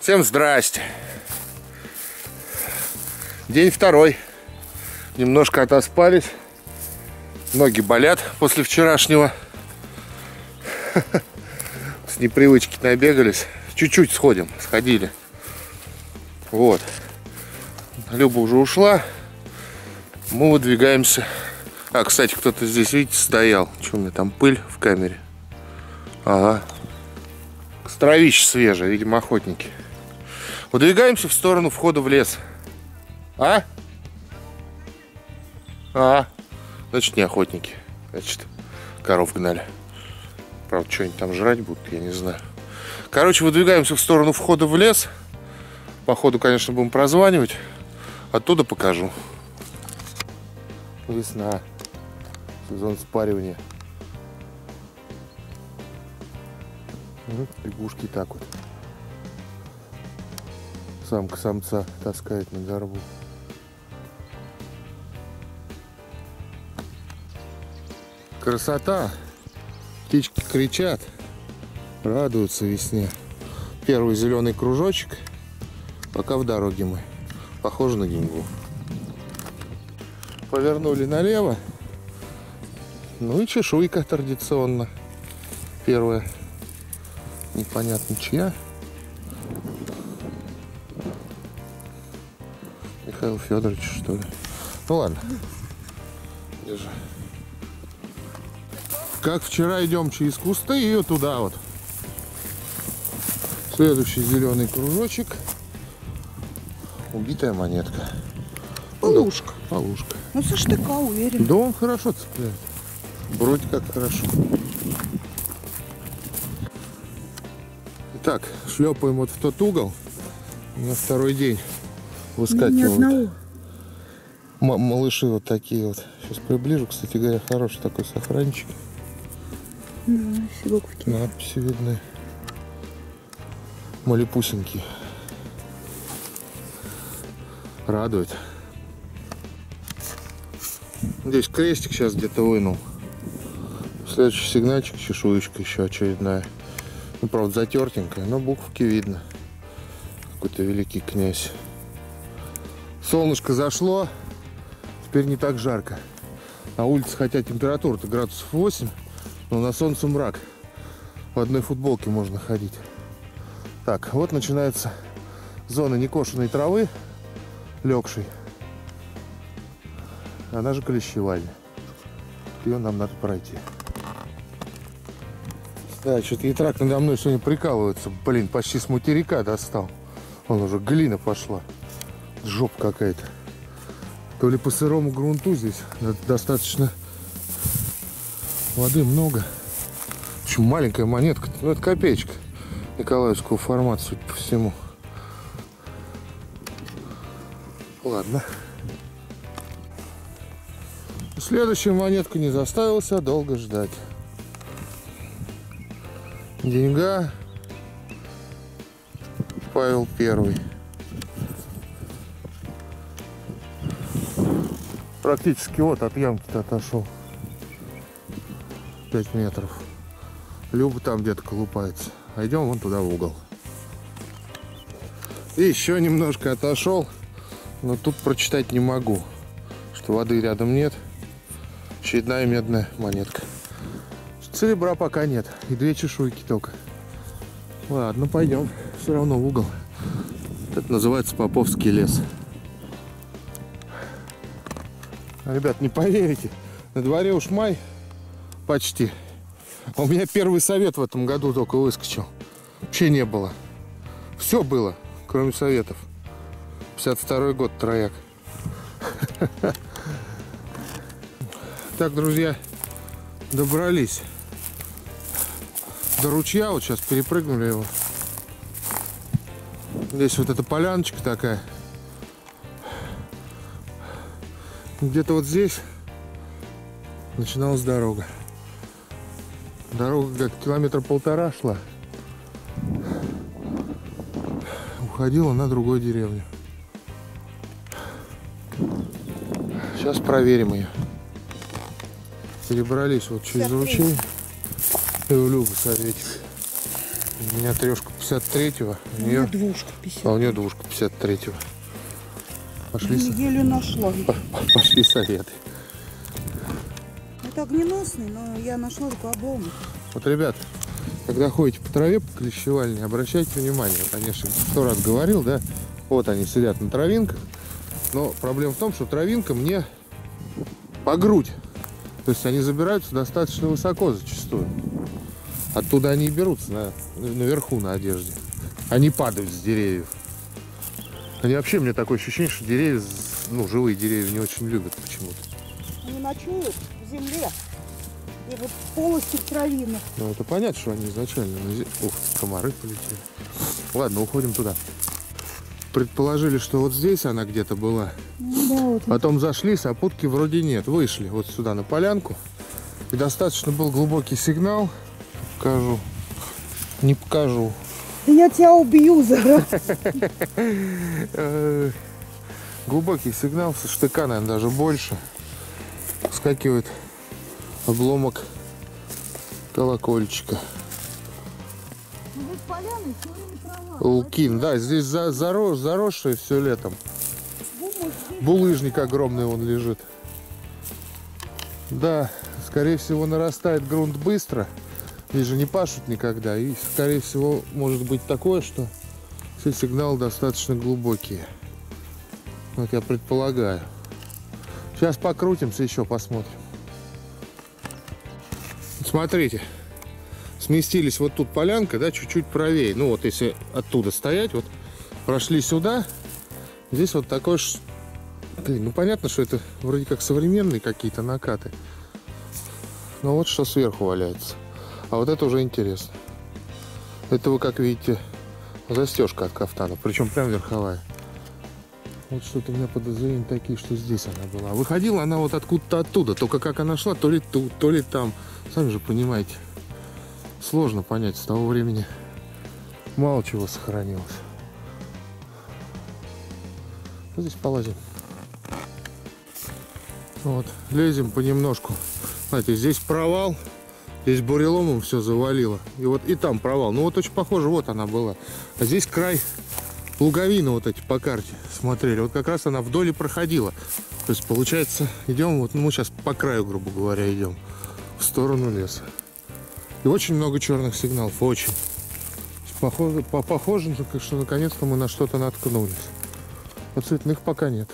Всем здрасте. День второй. Немножко отоспались. Ноги болят после вчерашнего. С непривычки набегались. Чуть-чуть сходили. Вот. Люба уже ушла. Мы выдвигаемся. А, кстати, кто-то здесь, видите, стоял. Что у меня там, пыль в камере? Ага. Травище свежее, видимо, охотники. Выдвигаемся в сторону входа в лес. Значит, не охотники. Значит, коров гнали. Правда, что-нибудь там жрать будут, я не знаю. Короче, выдвигаемся в сторону входа в лес. По ходу, конечно, будем прозванивать. Оттуда покажу. Весна. Сезон спаривания. Лягушки так вот. Самка самца таскает на горбу. Красота. Птички кричат, радуются весне. Первый зеленый кружочек. Пока в дороге мы. Похоже на деньгу. Повернули налево. Ну и чешуйка традиционно. Первая. Непонятно чья. Михаил Федорович, что ли? Ну ладно. Держи. Как вчера идем через кусты и туда вот. Следующий зеленый кружочек. Убитая монетка. Полушка. Полушка. Ну со штыка уверен. Да он хорошо цепляет. Вроде как хорошо. Так, шлепаем вот в тот угол. На второй день выскакивают. Малыши вот такие вот. Сейчас приближу, кстати говоря, хороший такой сохранчик. Да, все буковки. Надписи видны. Малепусенькие. Радует. Здесь крестик сейчас где-то вынул. Следующий сигнальчик, чешуечка еще очередная. Ну, правда, затертенькая, но буковки видно. Какой-то великий князь. Солнышко зашло. Теперь не так жарко. На улице, хотя температура-то градусов 8, но на солнце мрак. В одной футболке можно ходить. Так, вот начинается зона некошенной травы, легшей. Она же клещевальня. Ее нам надо пройти. Да, что-то ятрак надо мной сегодня прикалывается. Блин, почти с материка достал. Вон уже глина пошла. Жопа какая-то. То ли по сырому грунту здесь достаточно воды много. В общем, маленькая монетка. Ну, это копеечка николаевского формата, судя по всему. Ладно. Следующая монетка не заставила себя долго ждать. Деньга. Павел I. Практически вот от ямки-то отошел. 5 метров. Люба там где-то колупается. А идем вон туда в угол. И еще немножко отошел. Но тут прочитать не могу, что воды рядом нет. Очередная медная монетка. Серебра пока нет. И 2 чешуйки только. Ладно, пойдем. Все равно в угол. Это называется Поповский лес. Ребят, не поверите. На дворе уж май почти. У меня первый совет в этом году только выскочил. Вообще не было. Все было, кроме советов. 52-й год, трояк. Так, друзья, добрались до ручья. Вот сейчас перепрыгнули его. Здесь вот эта поляночка такая. Где-то вот здесь начиналась дорога. Дорога как километра 1,5 шла. Уходила на другую деревню. Сейчас проверим ее. Перебрались вот через ручей. И у Любы советик. У меня трешка 53-го. У меня двушка 50. А у нее двушка 53-го. Пошли, Еле нашла. пошли советы. Это огненосный, но я нашла только обломок. Вот, ребят, когда ходите по траве, по клещевальне, обращайте внимание. Конечно, 100 раз говорил, да? Вот они сидят на травинках. Но проблема в том, что травинка мне по грудь. То есть они забираются достаточно высоко зачастую. Оттуда они и берутся наверху на одежде. Они падают с деревьев. Они вообще, мне такое ощущение, что деревья, ну, живые деревья не очень любят почему-то. Они ночуют в земле. И вот полости травины. Ну, это понятно, что они изначально на земле. Ух, комары полетели. Ладно, уходим туда. Предположили, что вот здесь она где-то была. Ну, да, вот. Потом зашли, сопутки вроде нет. Вышли вот сюда на полянку. И достаточно был глубокий сигнал. Покажу. Не покажу. Да я тебя убью, Зара. Глубокий сигнал, со штыка, наверное, даже больше. Вскакивает обломок колокольчика. Лукин, да, здесь заросшее все летом. Булыжник огромный он лежит. Да, скорее всего, нарастает грунт быстро. Здесь же не пашут никогда. И, скорее всего, может быть такое, что все сигналы достаточно глубокие. Вот я предполагаю. Сейчас покрутимся, еще посмотрим. Смотрите. Сместились вот тут полянка, да, чуть-чуть правее. Ну вот если оттуда стоять, вот прошли сюда. Здесь вот такой... Блин, ну понятно, что это вроде как современные какие-то накаты. Но вот что сверху валяется. А вот это уже интересно. Это вы, как видите, застежка от кафтана. Причем прям верховая. Вот что-то у меня подозрения такие, что здесь она была. Выходила она вот откуда-то оттуда. Только как она шла, то ли тут, то ли там. Сами же понимаете. Сложно понять. С того времени мало чего сохранилось. Вот здесь полазим. Вот. Лезем понемножку. Знаете, здесь провал. Здесь буреломом все завалило. И вот и там провал. Ну вот очень похоже, вот она была. А здесь край луговины вот эти по карте смотрели. Вот как раз она вдоль и проходила. То есть получается, идем вот, ну мы сейчас по краю, грубо говоря, идем в сторону леса. И очень много черных сигналов, очень. Похоже, что наконец-то мы на что-то наткнулись. А цветных пока нет.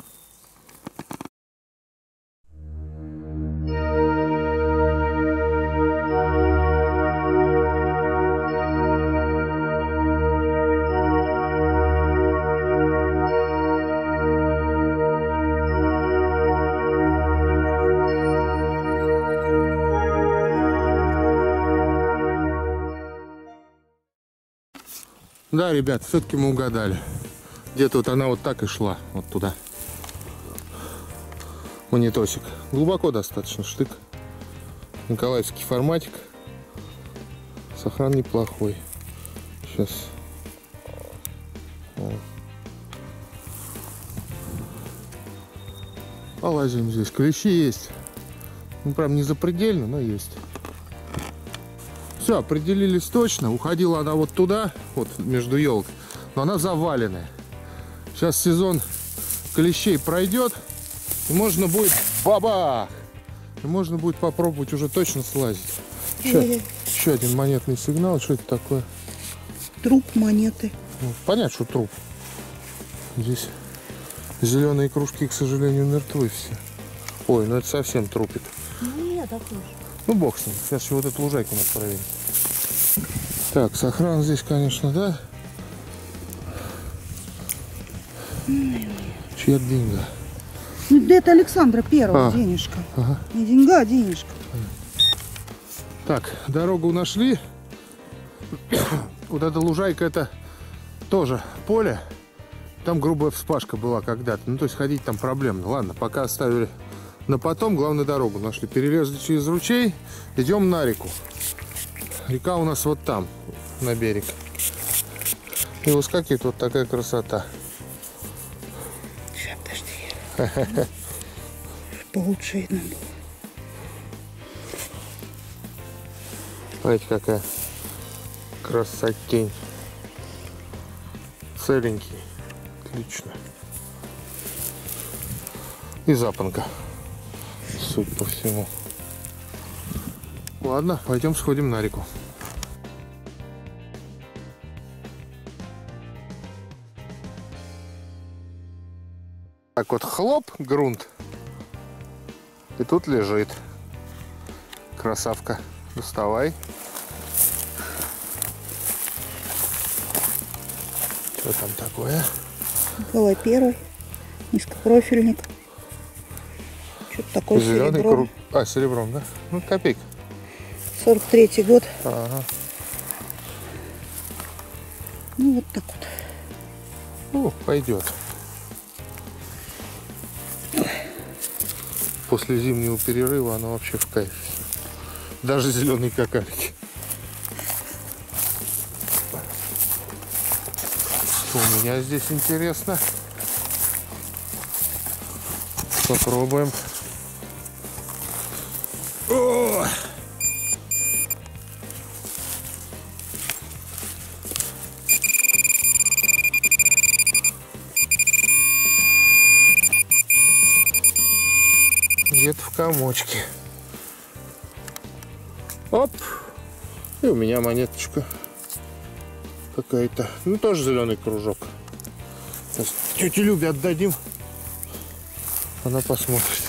Да, ребят, все-таки мы угадали. Где-то вот она вот так и шла, вот туда. Монитосик. Глубоко достаточно штык. Николаевский форматик. Сохран неплохой. Сейчас. Вот. Полазим здесь. Клещи есть. Ну, прям не запредельно, но есть. Все, определились точно. Уходила она вот туда, вот между елкой. Но она заваленная. Сейчас сезон клещей пройдет. И можно будет бабах! И можно будет попробовать уже точно слазить. Еще один монетный сигнал. Что это такое? Труп монеты. Ну, понятно, что труп. Здесь зеленые кружки, к сожалению, мертвы все. Ой, ну это совсем трупик. Ну нет, такой же. Ну бог с ним. Сейчас еще вот эту лужайку надо проверить. Так, сохран здесь, конечно, да. Чья деньга? Ну это Александра Первого денежка. Ага. Не деньга, а денежка. Так, дорогу нашли. Вот эта лужайка, это тоже поле. Там грубая вспашка была когда-то. Ну, то есть ходить там проблемно. Ладно, пока оставили на потом. Главное, дорогу нашли. Перелезли через ручей. Идем на реку. Река у нас вот там, на берег. И выскакивает вот такая красота. Сейчас, подожди. Получше видно было. Смотрите, какая. Красотень. Целенький. Отлично. И запонка, судя по всему. Ладно, пойдем сходим на реку. Так вот, хлоп, грунт. И тут лежит. Красавка. Доставай. Что там такое? Николай I. Низкопрофильник. Что-то такое Зеленый серебром. круг. А, серебром, да? Ну, копейка. 43-й год. Ага. Ну, вот так вот. О, пойдет. После зимнего перерыва она вообще в кайфе. Даже зеленые кокарики. Что у меня здесь интересно? Попробуем. О! Где-то в комочке. Оп! И у меня монеточка какая-то. Ну, тоже зеленый кружок. Сейчас тете Любе отдадим. Она посмотрит.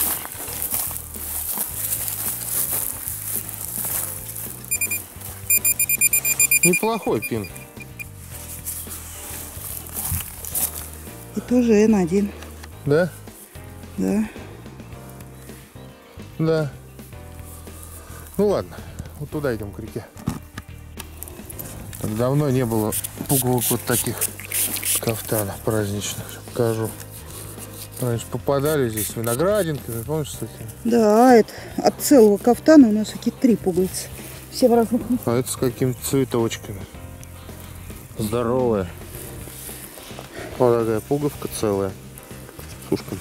Неплохой пин. И тоже N1. Да? Да. Да. Ну ладно, вот туда идем к реке. Так давно не было пуговок вот таких кафтанов праздничных. Покажу. Раньше попадали здесь виноградинками, помнишь, кстати? Да, это от целого кафтана у нас такие 3 пуговицы. Все в разных. А это с какими-то цветочками. Здоровая. Вот такая пуговка целая. С ушком.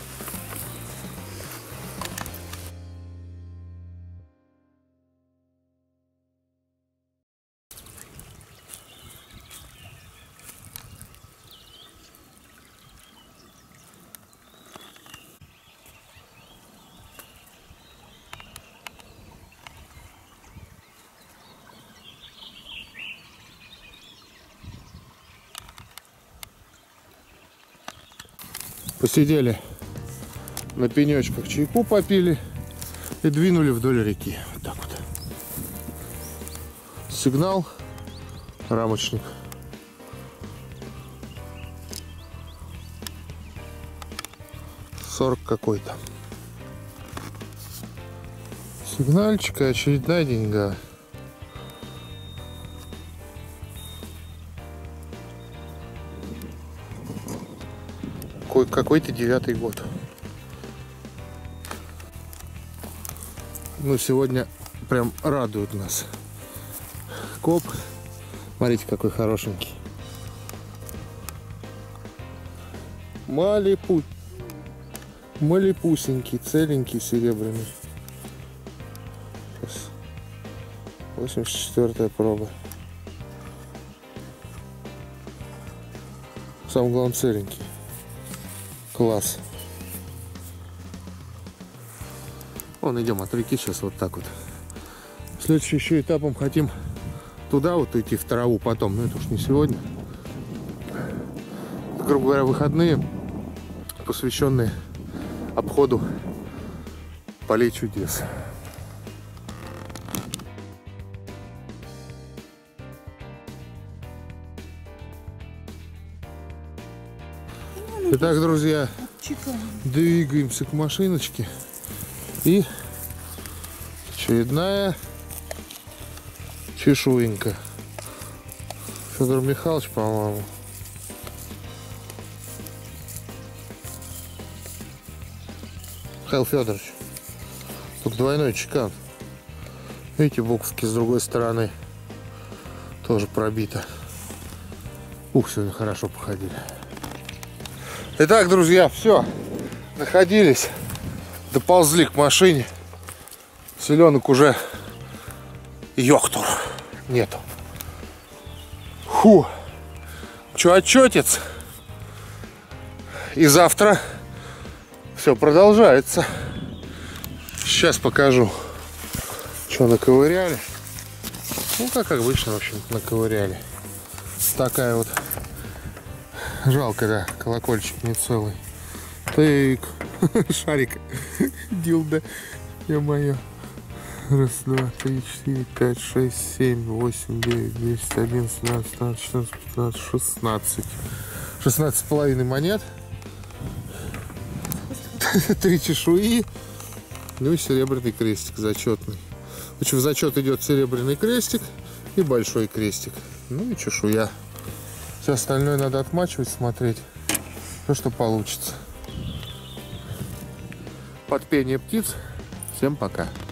Посидели на пенечках, чайку попили и двинули вдоль реки. Вот так вот. Сигнал, рамочник. $40 какой-то. Сигнальчик и очередная деньга. Какой-то 9-й год. Ну, сегодня прям радует нас. Коп. Смотрите, какой хорошенький. Малепусенький, целенький, серебряный. Сейчас. 84-я проба. Самое главное, целенький. Класс. Вон идем от реки сейчас вот так вот. Следующим еще этапом хотим туда вот идти, в траву потом. Но это уж не сегодня. Грубо говоря, выходные, посвященные обходу полей чудес. Итак, друзья, двигаемся к машиночке. И очередная чешуенька. Федор Михайлович, по-моему. Михаил Федорович. Тут двойной чекан. Видите, буковки с другой стороны тоже пробито. Ух, сегодня хорошо походили. Итак, друзья, все, находились, доползли к машине. Селенок уже йохтур нету. Фу. Че, отчетец? И завтра все продолжается. Сейчас покажу, что наковыряли. Ну, как обычно, в общем, наковыряли. Такая вот. Жалко, да, колокольчик не целый. Тык. Шарик. Дилда. Ё-моё. Раз, два, три, четыре, пять, шесть, семь, восемь, девять, 10, 11, 12, 13, 14, 15, 16. 16,5 монет. 3 чешуи. Ну и серебряный крестик зачетный. В общем, в зачет идет серебряный крестик и большой крестик. Ну и чешуя. Все остальное надо отмачивать, смотреть, что получится. Под пение птиц. Всем пока.